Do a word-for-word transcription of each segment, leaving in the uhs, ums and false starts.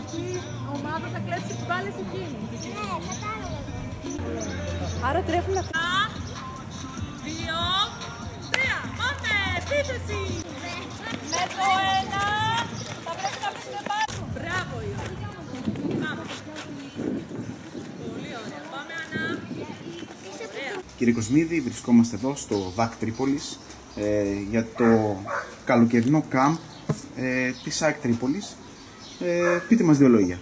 αυτή η ομάδα θα κλέψει τις μπάλες εκείνη. Ναι, κατάλαβα. Άρα τρέχουν να... Δύο, τρία, πάμε, επίθεση! Με το ένα, θα πρέπει να βρούμε πάνω. Μπράβο, Ιωάννη. Πάμε. Πολύ ωραία. Πάμε, Άννα. Ωραία. Κύριε Κοσμίδη, βρισκόμαστε εδώ στο ΔΑΚ Τρίπολης ε, για το καλοκαιρινό κάμπ ε, της ΑΕΚ Τρίπολης. Ε, πείτε μας δύο λόγια.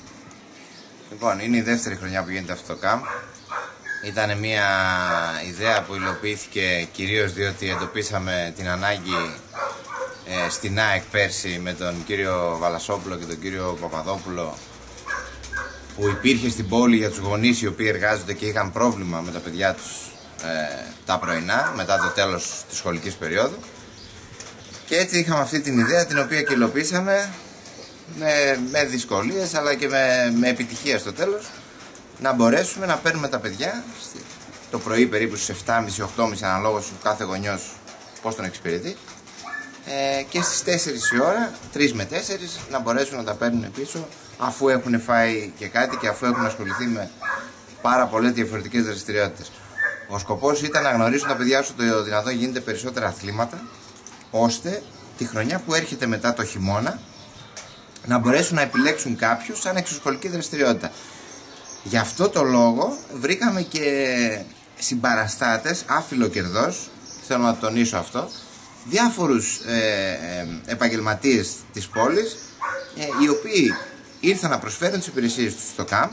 Λοιπόν, είναι η δεύτερη χρονιά που γίνεται αυτό το κάμπ. Ήταν μια ιδέα που υλοποιήθηκε κυρίως διότι εντοπίσαμε την ανάγκη ε, στην ΑΕΚ πέρσι με τον κύριο Βαλασόπουλο και τον κύριο Παπαδόπουλο, που υπήρχε στην πόλη για τους γονείς οι οποίοι εργάζονται και είχαν πρόβλημα με τα παιδιά τους ε, τα πρωινά μετά το τέλος της σχολικής περίοδου. Και έτσι είχαμε αυτή την ιδέα, την οποία και υλοποιήσαμε με, με δυσκολίες αλλά και με, με επιτυχία στο τέλος, να μπορέσουμε να παίρνουμε τα παιδιά το πρωί περίπου στις επτά και μισή οκτώ και μισή αναλόγως του κάθε γονιός πώς τον εξυπηρετεί, ε, και στις τέσσερις η ώρα, τρεις με τέσσερις, να μπορέσουν να τα παίρνουν πίσω αφού έχουν φάει και κάτι και αφού έχουν ασχοληθεί με πάρα πολλές διαφορετικές δραστηριότητες. Ο σκοπός ήταν να γνωρίσουν τα παιδιά όσο το δυνατόν γίνεται περισσότερα αθλήματα, ώστε τη χρονιά που έρχεται μετά το χειμώνα να μπορέσουν να επιλέξουν κάποιους σαν εξωσχολική δραστηριότητα. Γι' αυτό το λόγο βρήκαμε και συμπαραστάτες, άφιλο κερδός, θέλω να τονίσω αυτό, διάφορους ε, ε, επαγγελματίες της πόλης, ε, οι οποίοι ήρθαν να προσφέρουν τις υπηρεσίες τους στο κάμπ,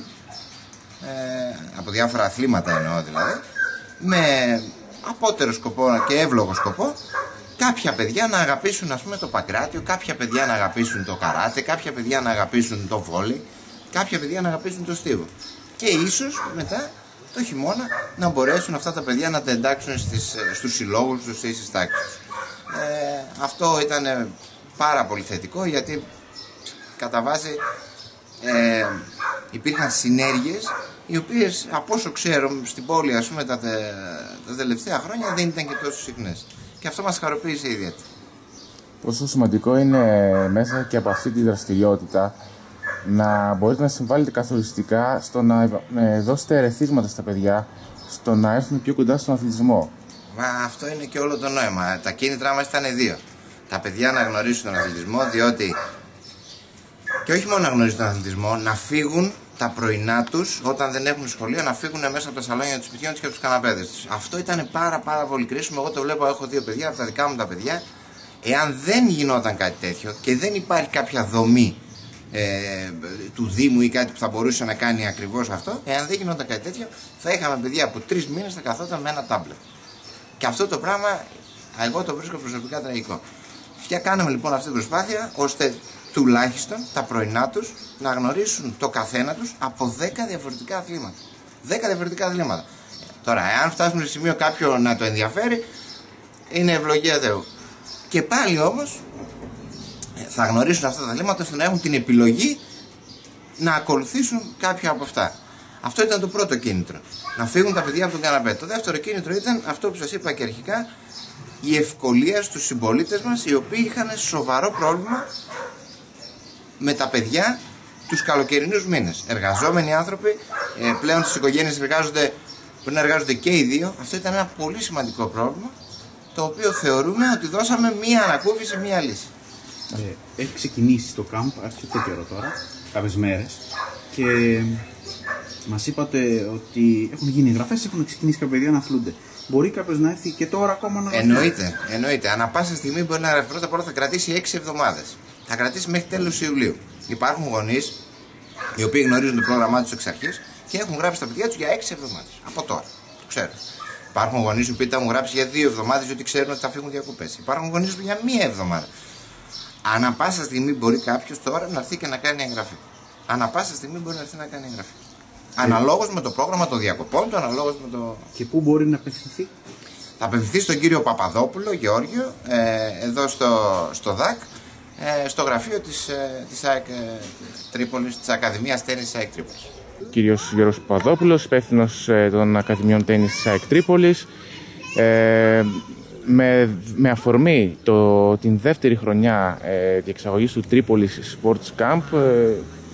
ε, από διάφορα αθλήματα εννοώ δηλαδή, με απότερο σκοπό και εύλογο σκοπό, κάποια παιδιά να αγαπήσουν, ας πούμε, το παγκράτιο, κάποια παιδιά να αγαπήσουν το καράτε, κάποια παιδιά να αγαπήσουν το βόλεϊ, κάποια παιδιά να αγαπήσουν το στίβο. Και ίσως μετά το χειμώνα να μπορέσουν αυτά τα παιδιά να τα εντάξουν στις, στους συλλόγους τους ή στις τάξεις. Ε, αυτό ήταν πάρα πολύ θετικό, γιατί κατά βάση ε, υπήρχαν συνέργειες οι οποίες, από όσο ξέρω, στην πόλη, ας πούμε, τα, τα τελευταία χρόνια δεν ήταν και τόσο συχνές. Και αυτό μας χαροποίησε ιδιαίτερα. Πόσο σημαντικό είναι μέσα και από αυτή τη δραστηριότητα να μπορείτε να συμβάλλετε καθοριστικά στο να δώσετε ερεθίσματα στα παιδιά, στο να έρθουν πιο κοντά στον αθλητισμό. Μα αυτό είναι και όλο το νόημα. Τα κίνητρά μας ήταν δύο. Τα παιδιά να γνωρίσουν τον αθλητισμό, διότι και όχι μόνο να γνωρίσουν τον αθλητισμό, να φύγουν τα πρωινά τους όταν δεν έχουν σχολείο, να φύγουν μέσα από τα σαλόνια του σπιτιών τους και από τους καναπέδες τους. Αυτό ήταν πάρα πάρα πολύ κρίσιμο. Εγώ το βλέπω, έχω δύο παιδιά, από τα δικά μου τα παιδιά. Εάν δεν γινόταν κάτι τέτοιο και δεν υπάρχει κάποια δομή ε, του Δήμου ή κάτι που θα μπορούσε να κάνει ακριβώς αυτό, εάν δεν γινόταν κάτι τέτοιο, θα είχαμε παιδιά από τρεις μήνες θα καθόταν με ένα τάμπλετ. Και αυτό το πράγμα εγώ το βρίσκω προσωπικά τραγικό. Φια κάναμε λοιπόν αυτή την προσπάθεια, ώστε τουλάχιστον τα πρωινά τους να γνωρίσουν το καθένα τους από δέκα διαφορετικά αθλήματα. δέκα διαφορετικά αθλήματα. Τώρα, εάν φτάσουμε σε σημείο κάποιο να το ενδιαφέρει, είναι ευλογία Θεού. Και πάλι όμως θα γνωρίσουν αυτά τα αθλήματα ώστε να έχουν την επιλογή να ακολουθήσουν κάποια από αυτά. Αυτό ήταν το πρώτο κίνητρο. Να φύγουν τα παιδιά από τον καναπέ. Το δεύτερο κίνητρο ήταν αυτό που σας είπα και αρχικά, η ευκολία στους συμπολίτες μας, οι οποίοι είχαν σοβαρό πρόβλημα με τα παιδιά τους καλοκαιρινούς μήνες. Εργαζόμενοι άνθρωποι, πλέον στις οικογένειες εργάζονται, πρέπει να εργάζονται και οι δύο. Αυτό ήταν ένα πολύ σημαντικό πρόβλημα, το οποίο θεωρούμε ότι δώσαμε μία ανακούφιση, μία λύση. Ε, έχει ξεκινήσει το κάμπ αρκετό καιρό τώρα, κάποιες μέρες, και μας είπατε ότι έχουν γίνει εγγραφές, έχουν ξεκινήσει κάποια παιδιά να αθλούνται. Μπορεί κάποιος να έρθει και τώρα ακόμα να... Εννοείται, εννοείται. Ανά πάσα στιγμή μπορεί να γραφεί. Πρώτα απ' όλα θα κρατήσει έξι εβδομάδες. Θα κρατήσει μέχρι τέλος Ιουλίου. Υπάρχουν γονείς οι οποίοι γνωρίζουν το πρόγραμμά τους εξ αρχής και έχουν γράψει τα παιδιά τους για έξι εβδομάδες. Από τώρα. Το ξέρω. Υπάρχουν γονείς οι οποίοι τα έχουν γράψει για δύο εβδομάδες, γιατί ξέρουν ότι θα φύγουν διακοπές. Υπάρχουν γονείς που για μία εβδομάδα. Ανά πάσα στιγμή μπορεί κάποιος τώρα να έρθει και να κάνει εγγραφή. Ανά πάσα στιγμή μπορεί να έρθει να κάνει εγγραφή. Αναλόγως με το πρόγραμμα των διακοπών του, αναλόγως με το. Και πού μπορεί να απευθυνθεί? Θα απευθυνθεί στον κύριο Παπαδόπουλο, Γεώργιο, ε, εδώ στο, στο ΔΑΚ, ε, στο γραφείο της, ε, της ΑΕΚ ε, Τρίπολης, της Ακαδημίας Τέννης της ΑΕΚ Τρίπολης. Κύριος Γιώργος Παπαδόπουλος, υπεύθυνος ε, των Ακαδημιών Τέννης της ΑΕΚ Τρίπολης. Ε, με, με αφορμή το, την δεύτερη χρονιά ε, διεξαγωγής του Tripolis Sports Camp, ε,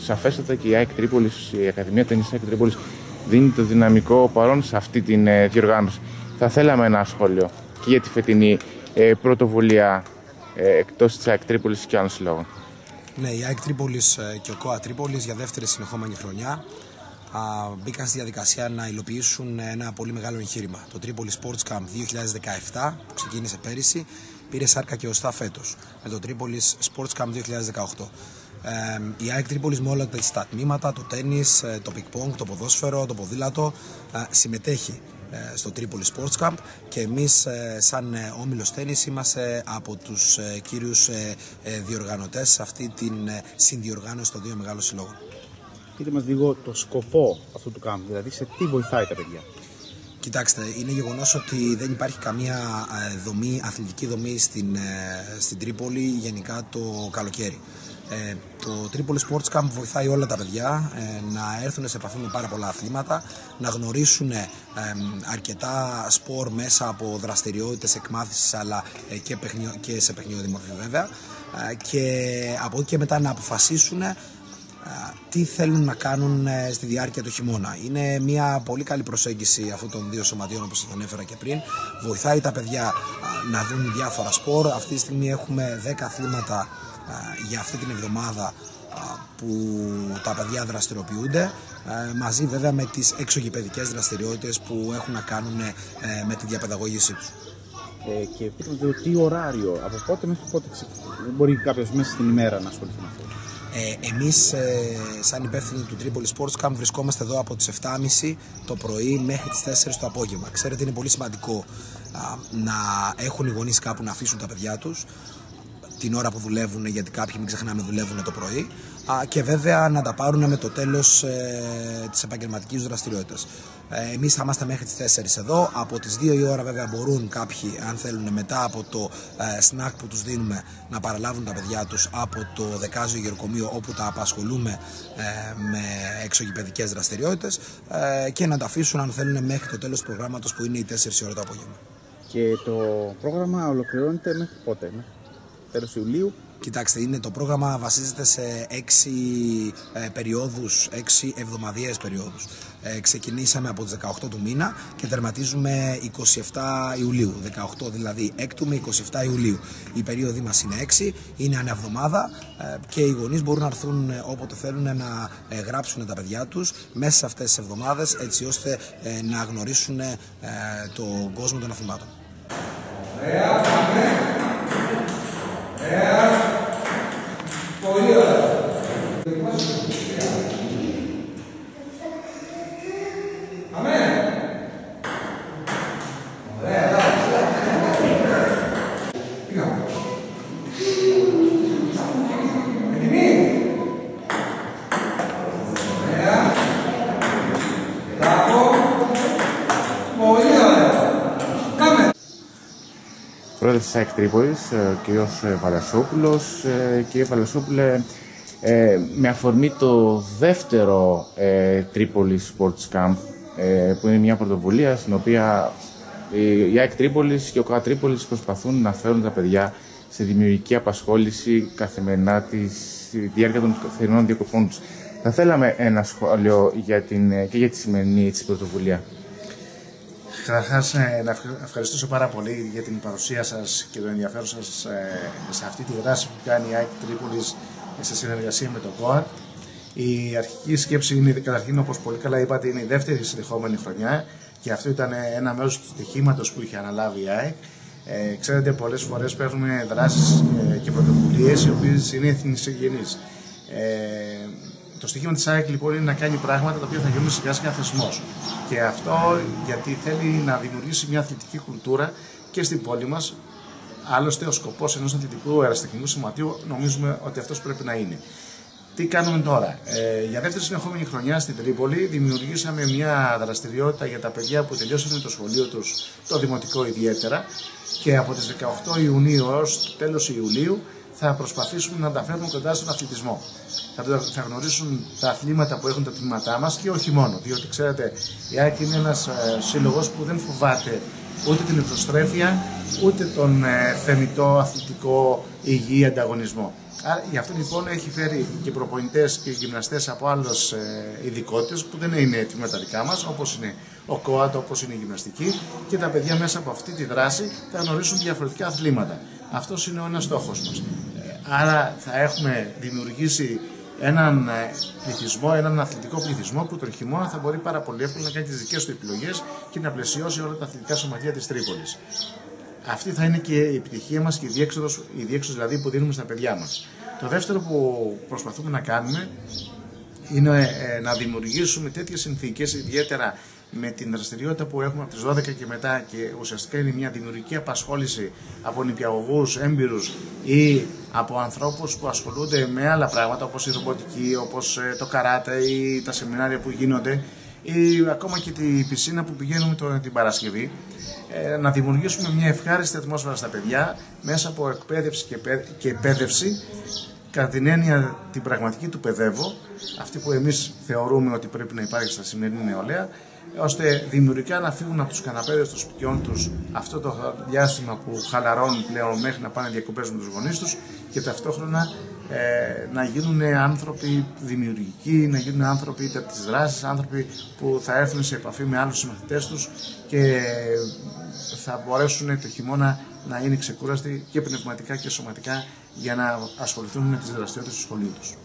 σαφέστατα και η ΑΕΚ Τρίπολης, η Ακαδημία Τέννις ΑΕΚ Τρίπολης δίνει το δυναμικό παρόν σε αυτή την ε, διοργάνωση. Θα θέλαμε ένα σχόλιο και για τη φετινή ε, πρωτοβουλία ε, εκτός της ΑΕΚ Τρίπολης και άλλων συλλόγων. Ναι, η ΑΕΚ Τρίπολης και ο ΚΟΑ Τρίπολης για δεύτερη συνεχόμενη χρονιά α, μπήκαν στη διαδικασία να υλοποιήσουν ένα πολύ μεγάλο εγχείρημα. Το Tripoli Sports Camp δύο χιλιάδες δεκαεπτά που ξεκίνησε πέρυσι πήρε σάρκα και οστά φέτος με το Tripoli Sports Camp δύο χιλιάδες δεκαοκτώ. Ε, η ΑΕΚ Τρίπολης με όλα τα τμήματα, το τέννις, το πικ-πονγκ, το ποδόσφαιρο, το ποδήλατο ε, συμμετέχει στο Tripoli Sports Camp και εμείς σαν όμιλος τέννις είμαστε από τους κύριους διοργανωτές σε αυτή την συνδιοργάνωση των δύο μεγάλων συλλόγων. Πείτε μας λίγο το σκοπό αυτού του camp, δηλαδή σε τι βοηθάει τα παιδιά. Κοιτάξτε, είναι γεγονός ότι δεν υπάρχει καμία δομή, αθλητική δομή στην, στην Τρίπολη γενικά το καλοκαίρι. Ε, το Tripoli Sports Camp βοηθάει όλα τα παιδιά ε, να έρθουν σε επαφή με πάρα πολλά αθλήματα, να γνωρίσουν ε, αρκετά σπορ μέσα από δραστηριότητες εκμάθησης αλλά ε, και, παιχνιο, και σε παιχνιδιώδη μορφή βέβαια ε, και από εκεί και μετά να αποφασίσουν ε, τι θέλουν να κάνουν ε, στη διάρκεια του χειμώνα. Είναι μια πολύ καλή προσέγγιση αυτών των δύο σωματείων όπως σας ανέφερα και πριν. Βοηθάει τα παιδιά ε, να δουν διάφορα σπορ. Αυτή τη στιγμή έχουμε δέκα αθλήματα για αυτή την εβδομάδα που τα παιδιά δραστηριοποιούνται, μαζί βέβαια με τις εξωγηπαιδικές δραστηριότητες που έχουν να κάνουν με τη διαπαιδαγώγησή τους. Ε, και πείτε μας τι ωράριο, από πότε μέχρι πότε μπορεί κάποιος μέσα στην ημέρα να ασχοληθεί με αυτό. Ε, εμείς ε, σαν υπεύθυνοι του Tripoli Sports Camp βρισκόμαστε εδώ από τις επτά και μισή το πρωί μέχρι τις τέσσερις το απόγευμα. Ξέρετε, είναι πολύ σημαντικό α, να έχουν οι γονείς κάπου να αφήσουν τα παιδιά τους την ώρα που δουλεύουν, γιατί κάποιοι μην ξεχνάμε δουλεύουν το πρωί, και βέβαια να τα πάρουν με το τέλος ε, της επαγγελματικής δραστηριότητας. Ε, εμείς θα είμαστε μέχρι τις τέσσερις εδώ, από τις δύο η ώρα βέβαια μπορούν κάποιοι, αν θέλουν, μετά από το ε, snack που τους δίνουμε, να παραλάβουν τα παιδιά τους από το Δεκάζιο Γεροκομείο, όπου τα απασχολούμε ε, με εξωγηπαιδικές δραστηριότητες, ε, και να τα αφήσουν αν θέλουν μέχρι το τέλος του προγράμματος που είναι οι τέσσερις η ώρα το απόγευμα. Και το πρόγραμμα ολοκληρώνεται μέχρι πότε, μέχρι τέλος Ιουλίου? Κοιτάξτε, είναι, το πρόγραμμα βασίζεται σε έξι ε, περιόδους, έξι εβδομαδιαίες περιόδους. Ε, ξεκινήσαμε από τις δεκαοκτώ του μήνα και τερματίζουμε είκοσι επτά Ιουλίου, δεκαοκτώ δηλαδή έκτου με είκοσι επτά Ιουλίου. Η περίοδοι μας είναι έξι, είναι ανά εβδομάδα ε, και οι γονείς μπορούν να έρθουν ε, όποτε θέλουν να ε, γράψουν τα παιδιά τους μέσα σε αυτές τις εβδομάδες, έτσι ώστε ε, να γνωρίσουν ε, τον κόσμο των αθλημάτων. Πολύ ωραία. Αμέν. Ωραία. Πήγαμε. Έτοιμοι. Ωραία. Μπράβο. Πολύ ωραία. Κάμε. Πρόεδρος της ΑΕΚ Τρίπολης, ο κ. Βαλασόπουλος. Κύριε Βαλασόπουλε, ε, με αφορμή το δεύτερο ε, Tripoli Sports Camp, ε, που είναι μια πρωτοβουλία στην οποία η ΑΕΚ Τρίπολης και ο ΚΟΑ Τρίπολης προσπαθούν να φέρουν τα παιδιά σε δημιουργική απασχόληση καθημερινά τη διάρκεια των καθημερινών διακοπών τους. Θα θέλαμε ένα σχόλιο για την, και για τη σημερινή έτσι, πρωτοβουλία. Καταρχάς, να ευχαριστήσω πάρα πολύ για την παρουσία σας και το ενδιαφέρον σας σε αυτή τη δράση που κάνει η ΑΕΚ Τρίπολης σε συνεργασία με τον ΚΟΑ. Η αρχική σκέψη είναι, καταρχήν, όπως πολύ καλά είπατε, είναι η δεύτερη συνεχόμενη χρονιά και αυτό ήταν ένα μέρος του στοιχήματος που είχε αναλάβει η ΑΕΚ. Ε, ξέρετε, πολλές φορές παίρνουμε δράσεις και πρωτοβουλίες οι οποίες είναι εθνικογενείς. Ε, Το στοιχείο της ΑΕΚ λοιπόν είναι να κάνει πράγματα τα οποία θα γίνουν σιγά σιγά θεσμός. Και αυτό γιατί θέλει να δημιουργήσει μια αθλητική κουλτούρα και στην πόλη μας. Άλλωστε, ο σκοπός ενός αθλητικού αεραστεχνικού σωματείου νομίζουμε ότι αυτός πρέπει να είναι. Τι κάνουμε τώρα? Ε, για δεύτερη συνεχόμενη χρονιά στην Τρίπολη δημιουργήσαμε μια δραστηριότητα για τα παιδιά που τελειώσανε το σχολείο τους, το δημοτικό ιδιαίτερα, και από τις δεκαοκτώ Ιουνίου έως το τέλος Ιουλίου θα προσπαθήσουμε να τα φέρουμε κοντά στον αθλητισμό. Θα γνωρίσουν τα αθλήματα που έχουν τα τμήματά μας και όχι μόνο, διότι ξέρετε, η ΑΕΚ είναι ένας ε, σύλλογος που δεν φοβάται ούτε την εξωστρέφεια, ούτε τον ε, θεμιτό αθλητικό υγιή ανταγωνισμό. Άρα, γι' αυτό λοιπόν έχει φέρει και προπονητές και γυμναστές από άλλες ε, ειδικότητες που δεν είναι έτοιμοι με τα δικά μας, όπως είναι ο κόατ, όπως είναι η γυμναστική, και τα παιδιά μέσα από αυτή τη δράση θα γνωρίσουν διαφορετικά αθλήματα. Αυτός είναι ο ένας στόχος μας. Ε, άρα θα έχουμε δημιουργήσει έναν πληθυσμό, έναν αθλητικό πληθυσμό που τον χειμώνα θα μπορεί πάρα πολύ εύκολα να κάνει τις δικές του επιλογές και να πλαισιώσει όλα τα αθλητικά σωματεία της Τρίπολης. Αυτή θα είναι και η επιτυχία μας και η διέξοδος, η διέξοδος δηλαδή που δίνουμε στα παιδιά μας. Το δεύτερο που προσπαθούμε να κάνουμε είναι ε, να δημιουργήσουμε τέτοιες συνθήκες, ιδιαίτερα με την δραστηριότητα που έχουμε από τις δώδεκα και μετά, και ουσιαστικά είναι μια δημιουργική απασχόληση από νηπιαγωγούς, έμπειρους ή από ανθρώπους που ασχολούνται με άλλα πράγματα όπως η ρομποτική, όπως ε, το καράτε ή τα σεμινάρια που γίνονται, ή ακόμα και τη πισίνα που πηγαίνουμε το, την Παρασκευή, ε, να δημιουργήσουμε μια ευχάριστη ατμόσφαιρα στα παιδιά μέσα από εκπαίδευση και, και εκπαίδευση, κατά την έννοια την πραγματική του παιδεύω, αυτή που εμείς θεωρούμε ότι πρέπει να υπάρχει στα σημερινή νεολαία, ώστε δημιουργικά να φύγουν από τους καναπέδες των σπιτιών τους αυτό το διάστημα που χαλαρώνουν πλέον μέχρι να πάνε διακοπές με τους γονείς τους, και ταυτόχρονα ε, να γίνουν άνθρωποι δημιουργικοί, να γίνουν άνθρωποι είτε από τις δράσεις, άνθρωποι που θα έρθουν σε επαφή με άλλους συμμαθητές τους και θα μπορέσουν το χειμώνα να είναι ξεκούραστοι και πνευματικά και σωματικά για να ασχοληθούν με τις δραστηριότητες του σχολείου τους.